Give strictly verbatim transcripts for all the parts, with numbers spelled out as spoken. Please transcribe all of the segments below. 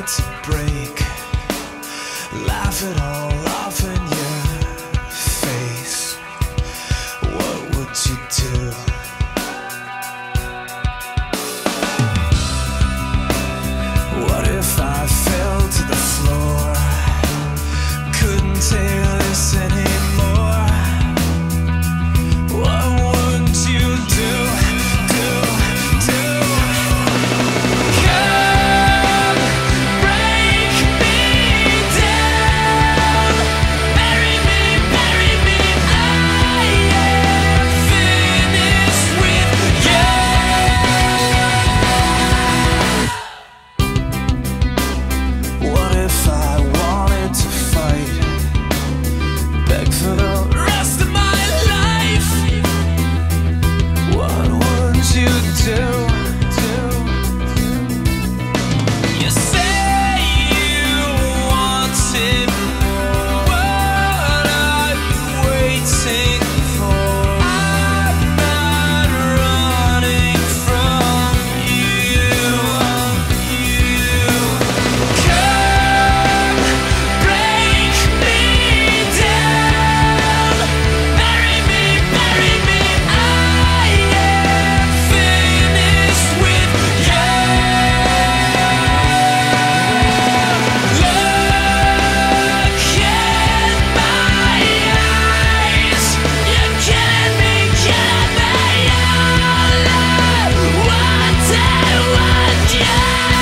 wanted to break, laugh it all off in your face, what would you do? What if I fell to the floor, couldn't take this anymore? What would you do, do, do? Come break me down, bury me, bury me, I am finished with you. What if I wanted to fight, beg for the rest of my life? What would you do? You say you wanted more. What are you waiting for? I'm not running from you. Come break me down, bury me, bury me, I am finished with you. Look in my eyes, you're killing me, killing me, all I wanted was you.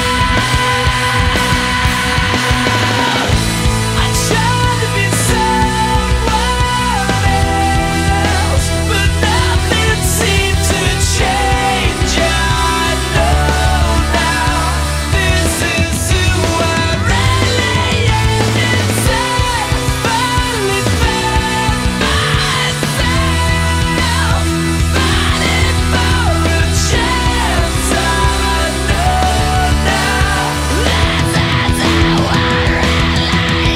I tried to be someone else, but nothing seemed to change. I know now this is who I really am inside. Finally found myself, fighting for a chance. I know now this is who I really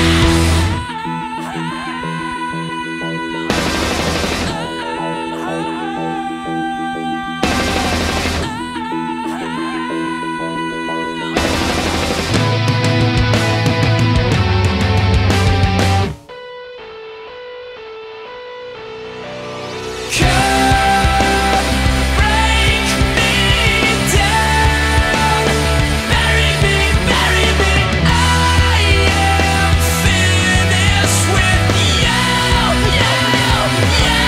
Come break me down, bury me, bury me, I am finished with you, you, you.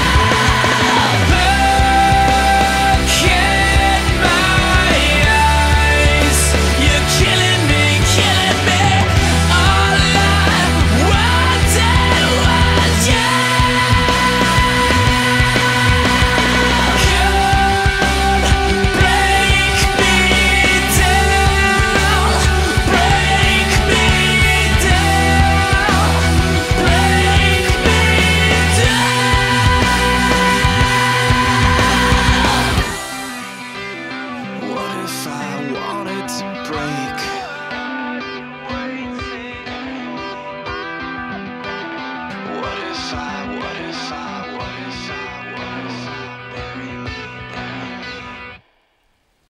Look in my eyes, you're killing me, killing me, all I wanted was you. Come break me down, break me down, break me down. What if I wanted to break,